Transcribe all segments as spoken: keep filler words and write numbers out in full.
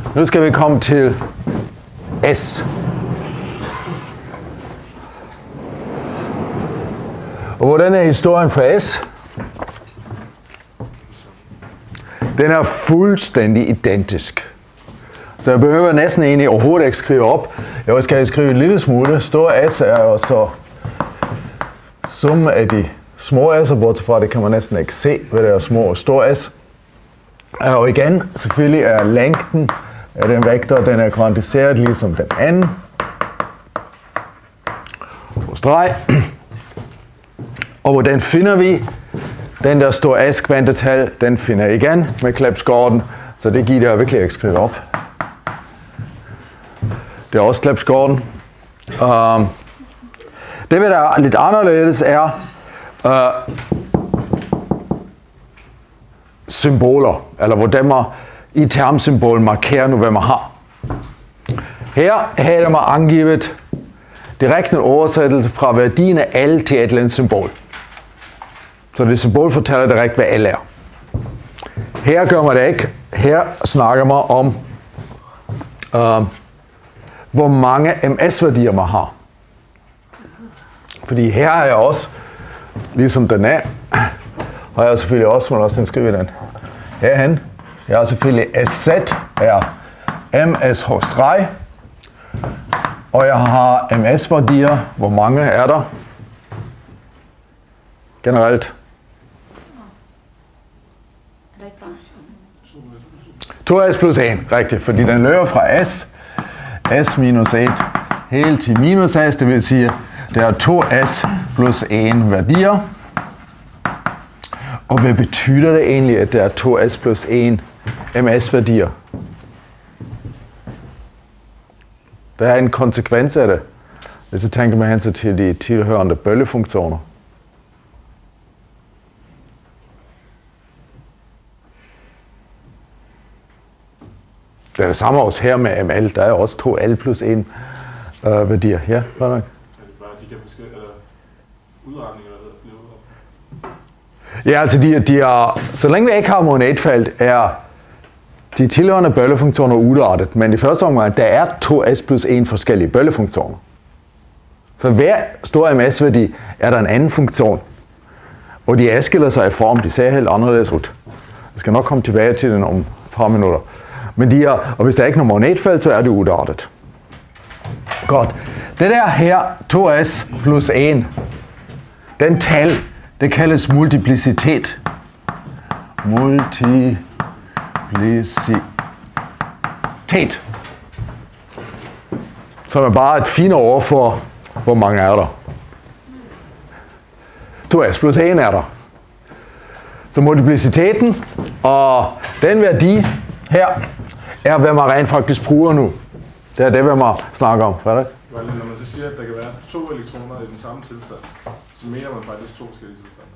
Nu skal vi komme til S. Og hvordan er historien for S? Den er fuldstændig identisk. Så jeg behøver næsten egentlig overhovedet ikke skrive op. Jeg skal skrive en lille smule. Stor S er jo så summen af de små S'er, bortset fra det kan man næsten ikke se, hvad det er små og stor S. Og igen, selvfølgelig er længden af den vektor, den er kvantiseret ligesom den anden. På streg. Og hvordan finder vi den der store S kvantetal, den finder jeg igen med Clebsch-Gordan, så det giver jeg virkelig ikke skrive op. Det er også Clebsch-Gordan. Um, det, der er lidt anderledes, er uh, symboler, eller hvordan man i termsymbol markerer nu, hvad man har. Her havde man angivet direkte oversættelse fra værdien af L til et eller andet symbol. Så det symbol fortæller direkt, hvad L er. Her gør man det ikke. Her snakker man om, uh, hvor mange M S-værdier man har. Fordi her er jeg også, ligesom den er, har jeg selvfølgelig også, må også skrive den herhen. Jeg har selvfølgelig S Z er M S H streg, og jeg har M S-værdier. Hvor mange er der? Generelt. to S plus en, rigtigt, fordi den løber fra S, S minus et, helt til minus S, det vil sige, der er to S plus en værdier. Og hvad betyder det egentlig, at der er to S plus en M S-værdier? Der er en konsekvens af det, hvis du tænker med hensyn til de tilhørende bøllefunktioner. Det er det samme også her med M L. Der er også to L plus en øh, værdier. Ja, hvad er det? De kan beskrive, eller udretninger, eller flere udretninger. Ja, altså de, de er, så længe vi ikke har monetfelt, er de tilhørende bøllefunktioner udartet. Men i første omgang, der er to S plus en forskellige bøllefunktioner. For hver stor M S-værdi er der en anden funktion. Og de adskiller sig i form, de ser helt anderledes ud. Jeg skal nok komme tilbage til den om et par minutter. Men de er, og hvis der er ikke nogen magnetfelt, så er det udartet. Godt. Det der her, to S plus en, den tal, det kaldes multiplicitet. Multiplicitet. Som er bare et fint ord for, hvor mange er der. to S plus en er der. Så multipliciteten og den værdi her, er hvad man rent faktisk bruger nu. Det er det, hvad man snakker om. Frederik? Når man så siger, at der kan være to elektroner i den samme tilstand, så mener man faktisk to forskellige tilstande.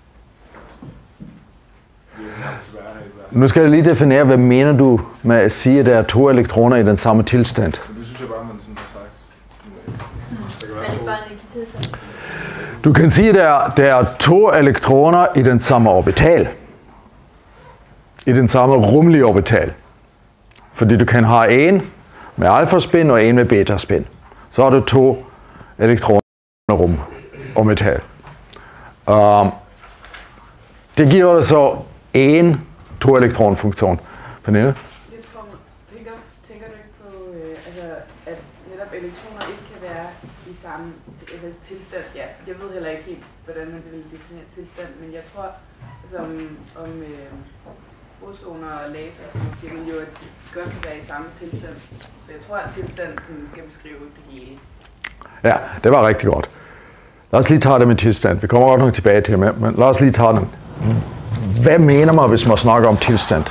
Nu skal jeg lige definere, hvad mener du med at sige, at der er to elektroner i den samme tilstand? Det synes jeg bare, man sådan har sagt. Der kan være to. Du kan sige, at der, der er to elektroner i den samme orbital. I den samme rumlige orbital. Fordi du kan have en med alfaspin og en med betaspin. Så har du to elektroner i rum og metal. Um, det giver dig så en to-elektron-funktion. Pernille? Jeg tror, tænker, tænker du ikke på, øh, altså, at netop elektroner ikke kan være i samme altså, tilstand? Ja, jeg ved heller ikke helt, hvordan man vil definere tilstand, men jeg tror, altså, om, om øh, bosoner og laser, så siger man jo, at de godt kan være i samme tilstand. Så jeg tror, at tilstanden skal beskrive det hele. Ja, det var rigtig godt. Lad os lige tage det med tilstand. Vi kommer godt nok tilbage til det, men lad os lige tage den. Hvad mener man, hvis man snakker om tilstand?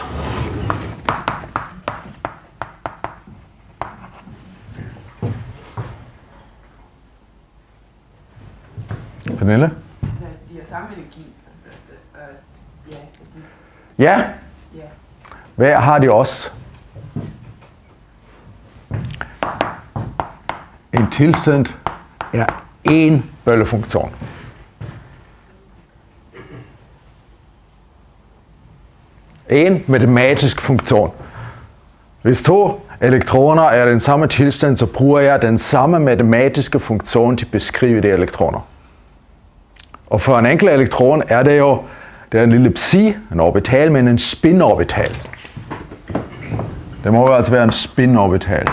Pernille? Altså, de har samme energi. Og, ja, de... Ja. Ja. Hvad har de også? En tilstand er en bøllefunktion. En matematisk funktion. Hvis to elektroner er den samme tilstand, så bruger jeg den samme matematiske funktion til at beskrive de elektroner. Og for en enkelt elektron er det jo det er en lille psi, en orbital, men en spin-orbital. Det må jo altså være en spin-orbital.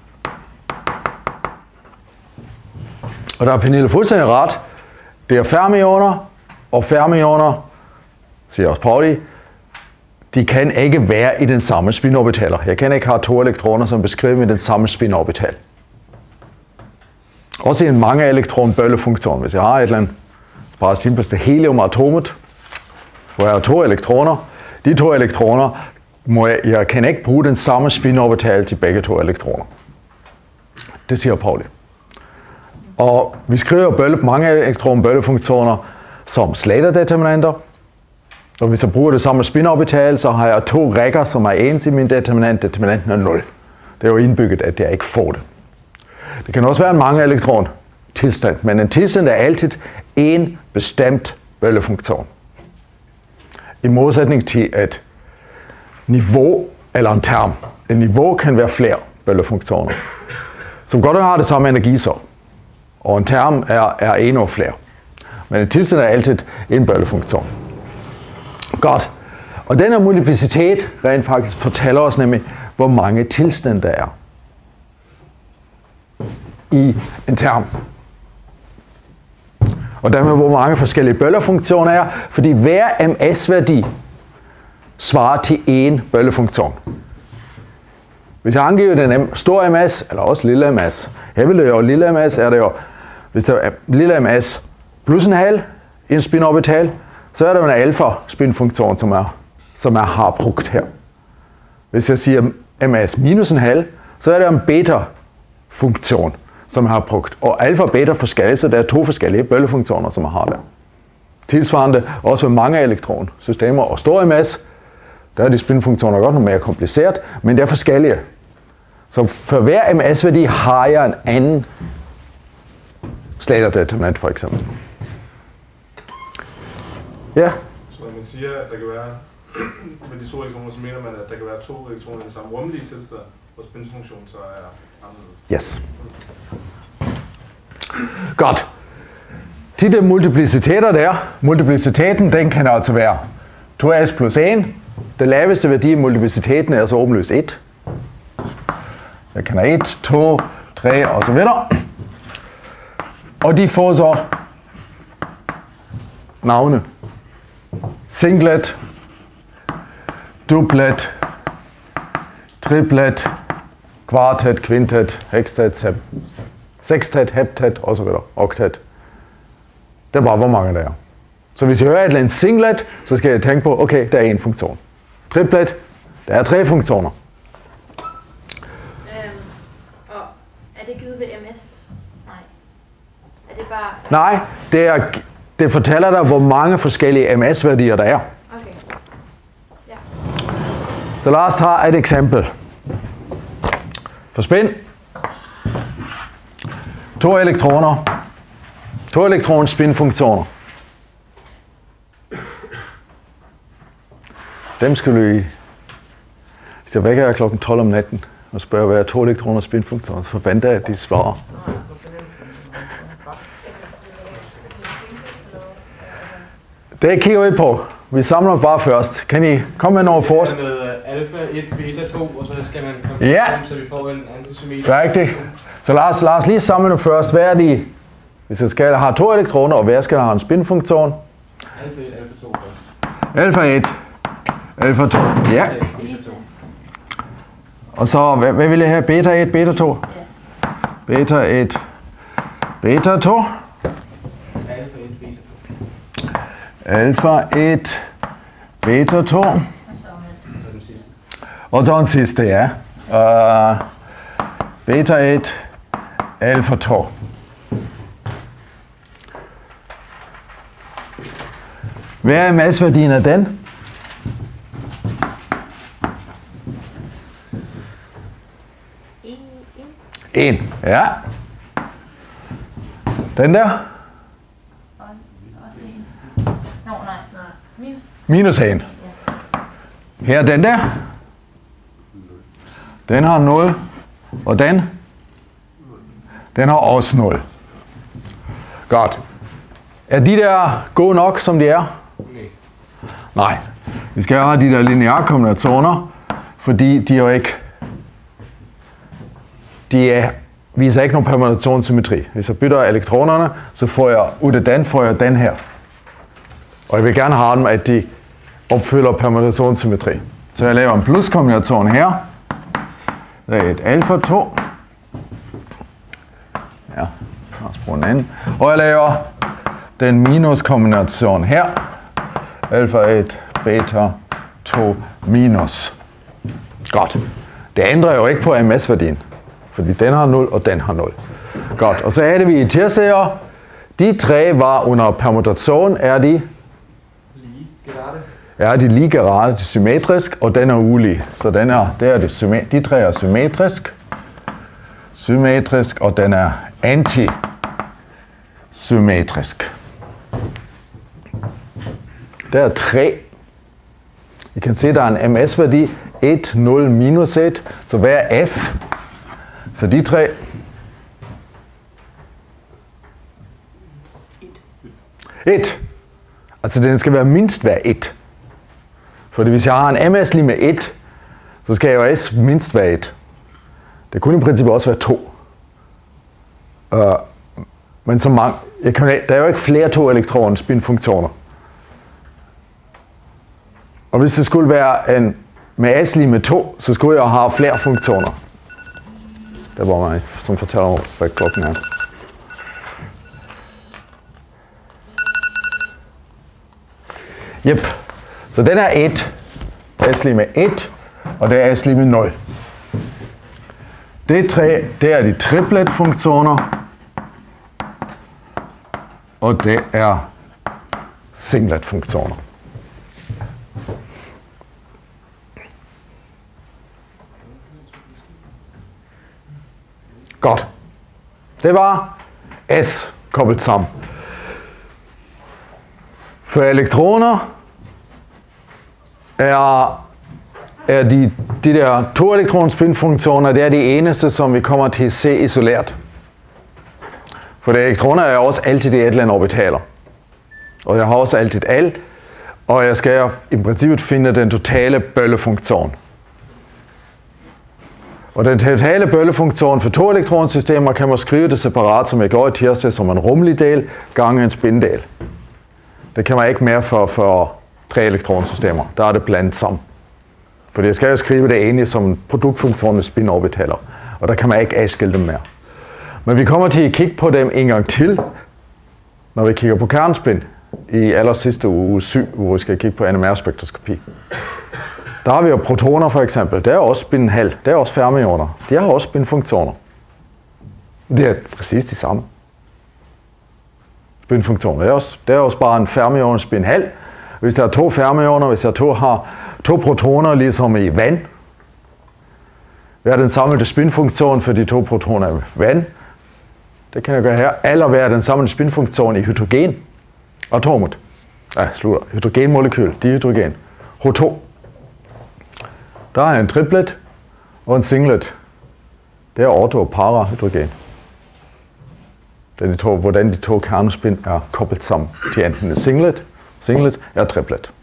Og der er Pernille fuldstændig ret. Det er fermioner, og fermioner, siger også Pauli, de kan ikke være i den samme spin-orbitaler. Jeg kan ikke have to elektroner, som beskriver i den samme spin-orbital. Også i en mange elektron-bøllefunktion. Hvis jeg har et eller andet, bare simpelthen heliumatomet, hvor jeg har to elektroner, de to elektroner, må jeg, jeg kan ikke bruge den samme spin-orbital til begge to elektroner. Det siger Pauli. Og vi skriver bølle, mange elektron-bøllefunktioner som Slater-determinanter. Og hvis jeg bruger det samme spin-orbital, så har jeg to rækker, som er ens i min determinant. Determinanten er nul. Det er jo indbygget, at jeg ikke får det. Det kan også være en mange elektron tilstand, men en tilstand er altid en bestemt bøllefunktion. I modsætning til et niveau eller en term. Et niveau kan være flere bøllefunktioner, som godt har det samme energi så. Og en term er, er endnu flere. Men en tilstand er altid en bøllefunktion. Godt. Og denne multiplicitet rent faktisk fortæller os nemlig, hvor mange tilstande der er i en term. Og dermed hvor mange forskellige bøllefunktioner er, fordi hver M S-værdi svarer til en bøllefunktion. Hvis jeg angiver den store M S, eller også lille M S, her vil det jo lille M S, er det jo, hvis der er lille M S plus en halv i en spin-orbital, så er der en alfa-spinfunktion, som er, som er har brugt her. Hvis jeg siger M S minus en halv, så er der en beta-funktion, som jeg har brugt. Og alfa og beta forskellige, så der er to forskellige bøllefunktioner, som jeg har der. Tilsvarende også med mange elektronsystemer og store M S, der er de spinfunktioner godt nok mere kompliceret, men de er forskellige. Så for hver M S-værdi har jeg en anden Slater-determinant for eksempel. Ja? Så når man siger, at der kan være, med de to elektroner, så mener man, at der kan være to elektroner i den samme rumlige tilstand, hvor spinfunktionen så er anderledes. Yes. Godt. Til de multipliciteter der, multipliciteten den kan altså være to s plus en. Den laveste værdi i multipliciteten er så åbenlyst et. Jeg kan have et, to, tre og så videre. Og de får så navne. Singlet, duplet, triplet, kvartet, kvintet, hextet, sextet, heptet og så videre. Oktet. Det er bare, hvor mange der er. Så hvis jeg hører et eller andet singlet, så skal jeg tænke på, okay, der er en funktion. Triplet, der er tre funktioner. Øhm, og er det givet ved M S? Nej. Er det bare... Nej, det, er, det fortæller dig, hvor mange forskellige M S-værdier der er. Okay. Ja. Så lad os tage et eksempel. For spin. To elektroner. To elektron spinfunktioner. Dem skulle vi... Hvis jeg vækker klokken tolv om natten og spørger, hvad er to elektroner spinfunktioner, så forventer jeg, at de svarer. Det kigger vi på. Vi samler bare først. Kan I komme med nogle forslag? Det er noget alfa et, beta to, og så skal man komme ja. frem, så vi får en antisymmetrisk. Rigtigt. Så lad os, lad os lige samle nu først. Hvad er de? Hvis jeg skal have to elektroner, og hver skal have en spinfunktion? Alfa et, alfa to først. Alfa et, alfa to. Ja. Og så, hvad, hvad vil jeg have? Beta et, beta to? Beta et, beta to? Alfa et, beta to. Alfa et, beta to. Og så den sidste, ja. Uh, beta et, alfa to. Hvad er masseværdien af den? En. Ja. Den der? Også en. Nå, nej. Minus. Minus en. Her den der? Den har nul. Og den? Den har også nul. Godt. Er de der gode nok, som de er? Nej. Nej. Vi skal have de der lineære kombinationer, fordi de er jo ikke... De er, viser ikke nogen permutationssymmetri. Hvis jeg bytter elektronerne, så får jeg ud af den, får jeg den her. Og jeg vil gerne have dem, at de opfylder permutationssymmetri. Så jeg laver en pluskombination her. Det er et alfa to. Ja, lad os bruge en anden. Og jeg laver den minuskombination her. Alfa et, beta to minus. Godt. Det ændrer jo ikke på M S-værdien. Fordi den har nul, og den har nul. Godt. Og så er det vi i tirseere. De tre var under permutation. Er de? Lige gerade. Er de lige gerade, de symmetrisk, og den er ulig. Så den er, det er det symmet- de tre er symmetrisk. Symmetrisk, og den er antisymmetrisk. Der er tre. I kan se, der er en M S-værdi. et, nul, minus et. Så hvad er S for de tre? et. Altså den skal være mindst være et. Fordi hvis jeg har en M S lige med et, så skal jo S mindst være et. Det kunne i princippet også være to. Uh, men så mange, jeg kan, der er jo ikke flere to elektron spinfunktioner. Og hvis det skulle være en med S lige med to, så skulle jeg have flere funktioner. Det var mig, som fortæller mig, hvad klokken er. Yep. Så den er et. S lige med et, og det er S lige med nul. Det tre, det er de triplet-funktioner, og det er singlet-funktioner. Godt. Det var S koblet sammen. For elektroner er, er de, de der to elektronspinfunktioner, det er de eneste, som vi kommer til at se isoleret. For de elektroner er også altid i et eller andet orbitaler. Og jeg har også altid L, og jeg skal i princippet finde den totale bøllefunktion. Og den totale bøllefunktion for to elektronsystemer kan man skrive det separat, som jeg gjorde i tirsdag, som en rummelig del gange en spindel. Det kan man ikke mere for, for tre elektronsystemer. Der er det blandet sammen. For jeg skal jo skrive det egentlig som produktfunktion med spinorbitaler. Og der kan man ikke adskille dem mere. Men vi kommer til at kigge på dem en gang til, når vi kigger på kernespin i aller sidste uge syv, hvor vi skal kigge på N M R-spektroskopi. Der har vi jo protoner for eksempel. Det er også spinhal. Det er også fermioner. De har også spinfunktioner. Det er præcis de samme. Spinfunktioner. Det er også, det er også bare en fermion og spinhal. Hvis der er to fermioner, hvis jeg to har to protoner ligesom i vand, hvad er den samlede spinfunktion for de to protoner i vand? Det kan jeg gøre her. Eller hvad er den samlede spinfunktion i hydrogen? Atomet. Ja, slutter. Hydrogenmolekyl. Dihydrogen. H to. Der er en triplet og en singlet. Det er ortho- og parahydrogen. Det er de to, hvordan de to kernespin er koblet sammen. De er enten en singlet, singlet eller triplet.